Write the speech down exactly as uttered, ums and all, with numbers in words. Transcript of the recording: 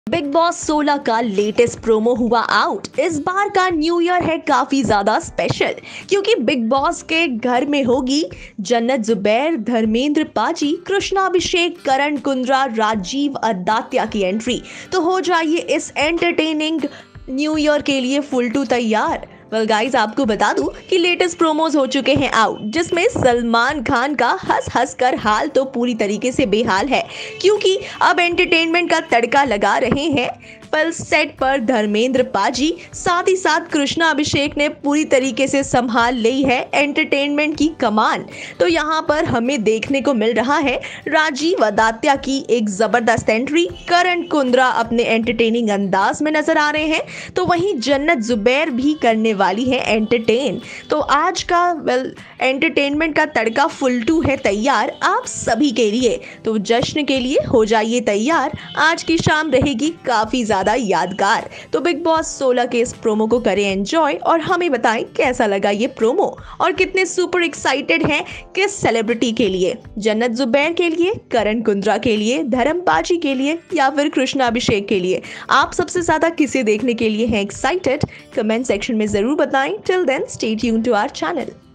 Big boss सोलह का latest promo हुआ आउट। इस बार का न्यू ईयर है काफी ज्यादा स्पेशल, क्योंकि बिग बॉस के घर में होगी जन्नत जुबैर, धर्मेंद्र पाजी, कृष्णा अभिषेक, करण कुंद्रा, राजीव अदात्या की एंट्री। तो हो जाइए इस एंटरटेनिंग न्यू ईयर के लिए फुल टू तैयार। वेल गाइस, आपको बता दूं कि लेटेस्ट प्रोमोज हो चुके हैं आउट, जिसमें सलमान खान का हंस हंस कर हाल तो पूरी तरीके से बेहाल है, क्योंकि अब एंटरटेनमेंट का तड़का लगा रहे हैं फिल्म सेट पर धर्मेंद्र पाजी। साथ ही साथ कृष्णा अभिषेक ने पूरी तरीके से संभाल ली है एंटरटेनमेंट की कमान। तो यहाँ पर हमें देखने को मिल रहा है राजीव अदात्या की एक जबरदस्त एंट्री, करण कुंद्रा अपने एंटरटेनिंग अंदाज में नजर आ रहे हैं, तो वहीं जन्नत जुबैर भी करने वाली है एंटरटेन। तो आज का वेल एंटरटेनमेंट का तड़का फुल टू है तैयार आप सभी के लिए। तो जश्न के लिए हो जाइए तैयार, आज की शाम रहेगी काफी ज्यादा यादगार। तो बिग बॉस सोलह के इस प्रोमो को करें एंजॉय और हमें बताएं कैसा लगा ये प्रोमो और कितने सुपर एक्साइटेड हैं किस सेलिब्रिटी के लिए, जन्नत जुबैर के लिए, करण कुंद्रा के लिए, धर्म पाजी के लिए या फिर कृष्णा अभिषेक के लिए। आप सबसे ज्यादा किसे देखने के लिए हैं एक्साइटेड, कमेंट सेक्शन में जरूर बताएं। Till then stay tuned to our channel.